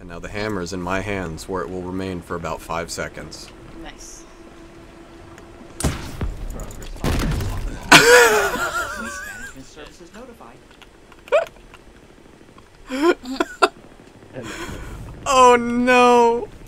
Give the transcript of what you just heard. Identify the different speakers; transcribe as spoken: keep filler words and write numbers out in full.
Speaker 1: And now the hammer is in my hands, where it will remain for about five seconds.
Speaker 2: Nice.
Speaker 3: Waste management services notified.
Speaker 1: Oh no!